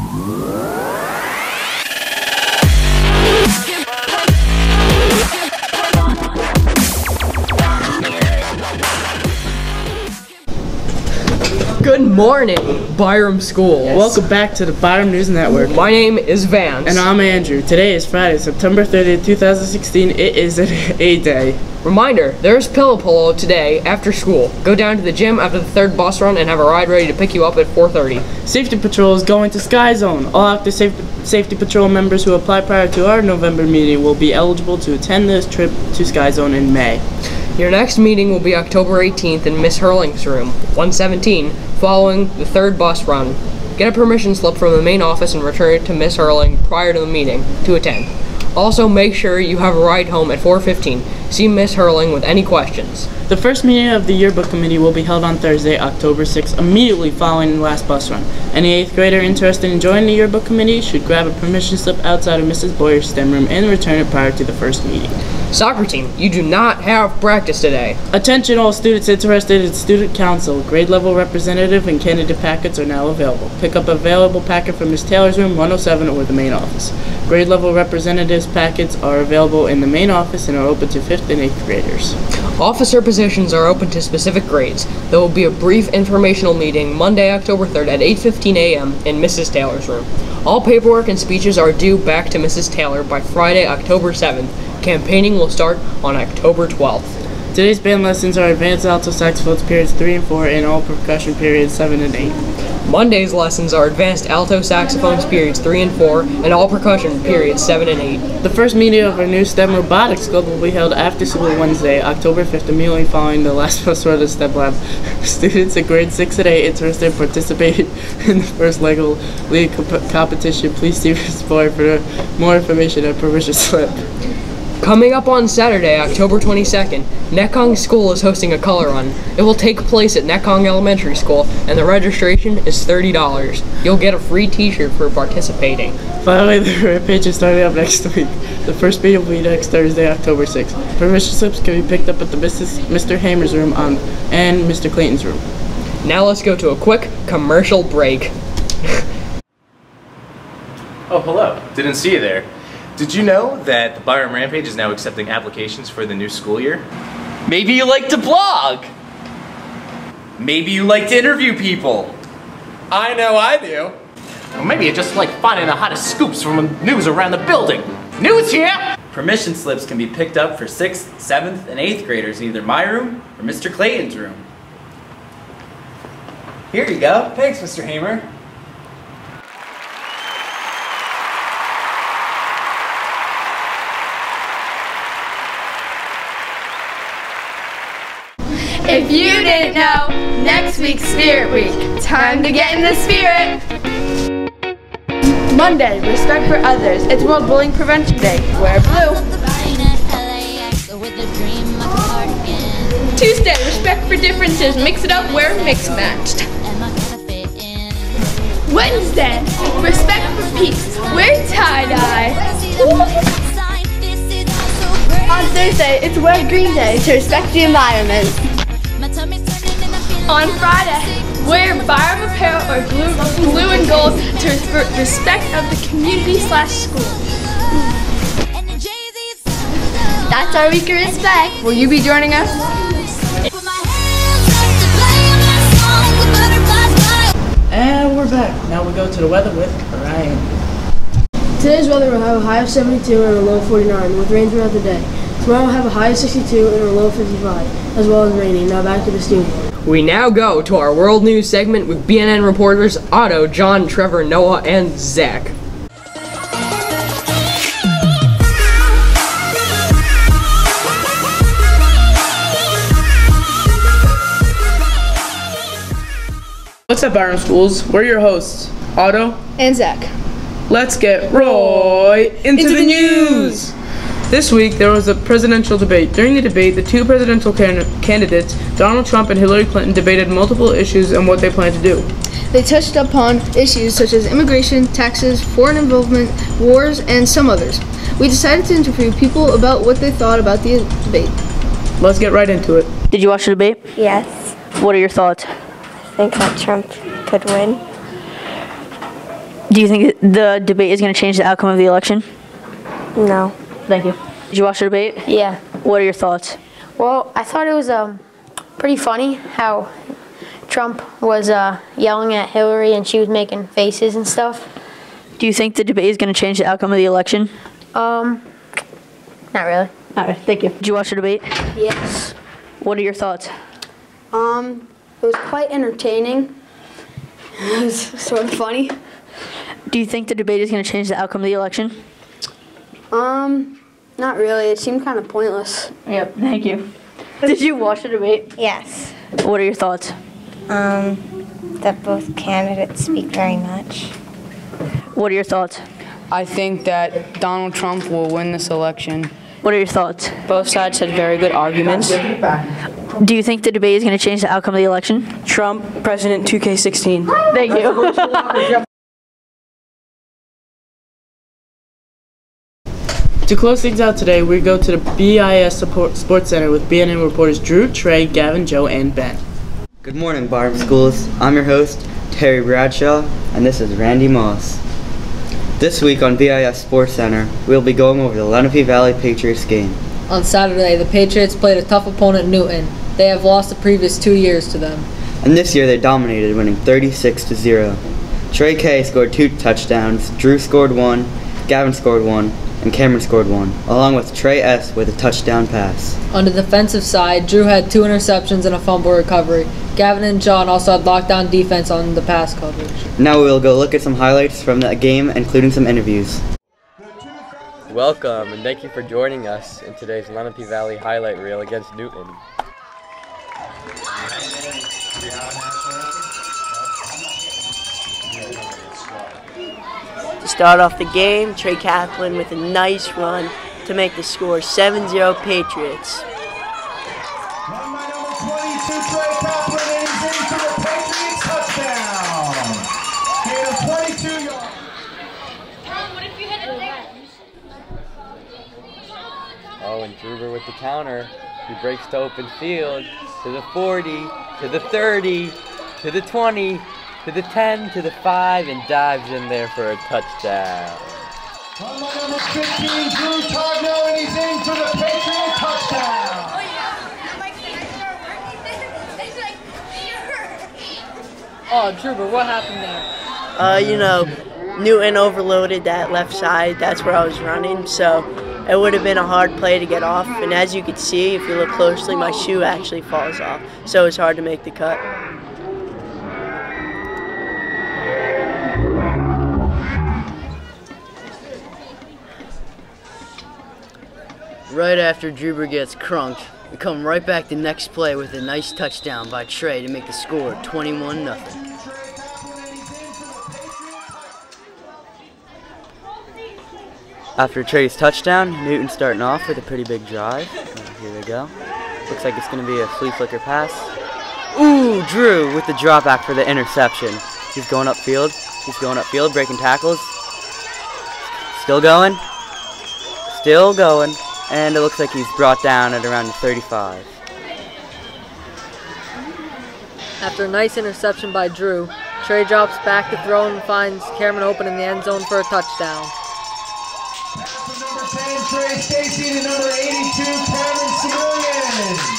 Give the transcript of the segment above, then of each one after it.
Good morning, Byram Schools. Welcome back to the Byram News Network. My name is Vance. And I'm Andrew. Today is Friday, September 30th, 2016. It is a day. Reminder, there's pillow polo today after school. Go down to the gym after the third bus run and have a ride ready to pick you up at 4:30. Safety Patrol is going to Sky Zone. All active Safety Patrol members who apply prior to our November meeting will be eligible to attend this trip to Sky Zone in May. Your next meeting will be October 18th in Miss Hurling's room, 117, following the third bus run. Get a permission slip from the main office and return it to Miss Hurling prior to the meeting to attend. Also, make sure you have a ride home at 4:15. See Miss Hurling with any questions. The first meeting of the Yearbook Committee will be held on Thursday, October 6th, immediately following the last bus run. Any 8th grader interested in joining the Yearbook Committee should grab a permission slip outside of Mrs. Boyer's STEM room and return it prior to the first meeting. Soccer team, you do not have practice today. Attention all students interested in Student Council. Grade level representative and candidate packets are now available. Pick up available packet from Ms. Taylor's room, 107, or the main office. Grade level representatives packets are available in the main office and are open to 5th and 8th graders. Officer positions are open to specific grades. There will be a brief informational meeting Monday, October 3rd at 8:15 a.m. in Mrs. Taylor's room. All paperwork and speeches are due back to Mrs. Taylor by Friday, October 7th. Campaigning will start on October 12th. Today's band lessons are advanced alto saxophones periods 3 and 4 and all percussion periods 7 and 8. Monday's lessons are advanced alto saxophones periods 3 and 4 and all percussion periods 7 and 8. The first meeting of our new STEM robotics club will be held after school Wednesday, October 5th, immediately following the last bus run of STEM Lab. Students in grades 6 and 8 interested in participating in the first LEGO League competition. Please see Ms. Boyer for more information and permission slip. Coming up on Saturday, October 22nd, Nekong School is hosting a color run. It will take place at Nekong Elementary School, and the registration is $30. You'll get a free t-shirt for participating. Finally, the Rampage is starting up next week. The first meeting will be next Thursday, October 6th. Permission slips can be picked up at the Mr. Hamer's room and Mr. Clayton's room. Now let's go to a quick commercial break. Oh, hello. Didn't see you there. Did you know that the Byram Rampage is now accepting applications for the new school year? Maybe you like to blog. Maybe you like to interview people. I know I do. Or maybe you just like finding the hottest scoops from the news around the building. News here! Permission slips can be picked up for 6th, 7th, and 8th graders in either my room or Mr. Clayton's room. Here you go. Thanks, Mr. Hamer. If you didn't know, next week's Spirit Week. Time to get in the spirit! Monday, respect for others. It's World Bullying Prevention Day. Wear blue. Tuesday, respect for differences. Mix it up, wear mix matched. Wednesday, respect for peace. Wear tie-dye. On Thursday, it's Wear Green Day to respect the environment. On Friday, wear Byram apparel or blue and gold to respect of the community/school. That's our week of respect. Will you be joining us? And we're back. Now we go to the weather with Ryan. Today's weather will have a high of 72 and a low of 49 with rain throughout the day. Tomorrow will have a high of 62 and a low of 55 as well as raining. Now back to the studio. We now go to our world news segment with BNN reporters Otto, John, Trevor, Noah, and Zach. What's up, Byram Schools? We're your hosts, Otto And Zach. Let's get right into the news. This week, there was a presidential debate. During the debate, the two presidential candidates, Donald Trump and Hillary Clinton, debated multiple issues and what they plan to do. They touched upon issues such as immigration, taxes, foreign involvement, wars, and some others. We decided to interview people about what they thought about the debate. Let's get right into it. Did you watch the debate? Yes. What are your thoughts? I think that Trump could win. Do you think the debate is going to change the outcome of the election? No. Thank you. Did you watch the debate? Yeah. What are your thoughts? Well, I thought it was pretty funny how Trump was yelling at Hillary and she was making faces and stuff. Do you think the debate is going to change the outcome of the election? Not really. All right, thank you. Did you watch the debate? Yes. What are your thoughts? It was quite entertaining. It was sort of funny. Do you think the debate is going to change the outcome of the election? Not really. It seemed kind of pointless. Yep, thank you. Did you watch the debate? Yes. What are your thoughts? That both candidates speak very much. What are your thoughts? I think that Donald Trump will win this election. What are your thoughts? Both sides had very good arguments. Do you think the debate is going to change the outcome of the election? Trump, President 2K16. Thank you. To close things out today, we go to the BIS Sports Center with BNN reporters Drew, Trey, Gavin, Joe, and Ben. Good morning, Barham Schools. I'm your host, Terry Bradshaw, and this is Randy Moss. This week on BIS Sports Center, we'll be going over the Lenape Valley Patriots game. On Saturday, the Patriots played a tough opponent, Newton. They have lost the previous 2 years to them. And this year they dominated, winning 36-0. Trey K scored 2 touchdowns, Drew scored 1, Gavin scored 1, and Cameron scored 1, along with Trey S with a touchdown pass. On the defensive side, Drew had 2 interceptions and a fumble recovery. Gavin and John also had lockdown defense on the pass coverage. Now we'll go look at some highlights from the game, including some interviews. Welcome, and thank you for joining us in today's Lenape Valley highlight reel against Newton. To start off the game, Trey Kaplan with a nice run to make the score 7-0 Patriots. Oh, and Druber with the counter. He breaks to open field, to the 40, to the 30, to the 20, to the 10, to the 5, and dives in there for a touchdown. On by number 15, Drew Togno, and he's in for the Patriot touchdown. Oh, Druber, what happened there? Newton overloaded that left side. That's where I was running, so it would have been a hard play to get off. And as you can see, if you look closely, my shoe actually falls off, so it's hard to make the cut. Right after Druber gets crunked, we come right back the next play with a nice touchdown by Trey to make the score 21-0. After Trey's touchdown, Newton's starting off with a pretty big drive. Here they go. Looks like it's going to be a flea flicker pass. Ooh, Drew with the drop back for the interception. He's going upfield. He's going upfield, breaking tackles. Still going. Still going. And it looks like he's brought down at around the 35. After a nice interception by Drew, Trey drops back to throw and finds Cameron open in the end zone for a touchdown. Number 10, Trey Stacy, to number 82, Cameron Civilian.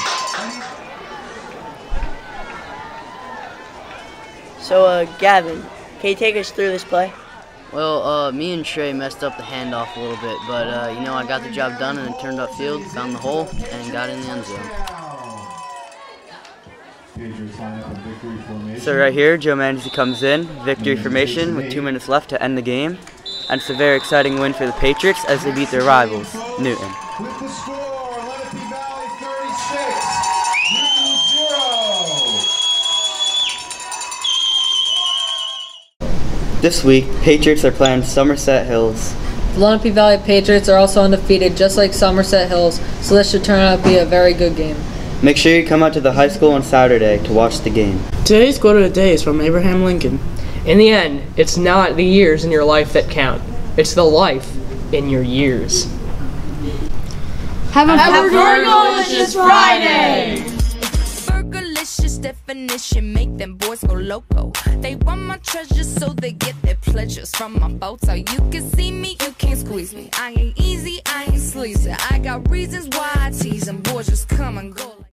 So, Gavin, can you take us through this play? Well, me and Trey messed up the handoff a little bit, but, I got the job done and turned upfield, found the hole, and got in the end zone. So right here, Joe Manzi comes in, victory formation with 2 minutes left to end the game. And it's a very exciting win for the Patriots as they beat their rivals, Newton. With the score, Lenape Valley 36, Newton 0. This week, Patriots are playing Somerset Hills. The Lenape Valley Patriots are also undefeated, just like Somerset Hills, so this should turn out to be a very good game. Make sure you come out to the high school on Saturday to watch the game. Today's quote of the day is from Abraham Lincoln. In the end, it's not the years in your life that count. It's the life in your years. Have a Burgerlicious Friday! Burgerlicious definition, make them boys go loco. They want my treasures so they get their pleasures from my boat. So you can see me, you can't squeeze me. I ain't easy, I ain't sleazy. I got reasons why I tease them. Boys just come and go.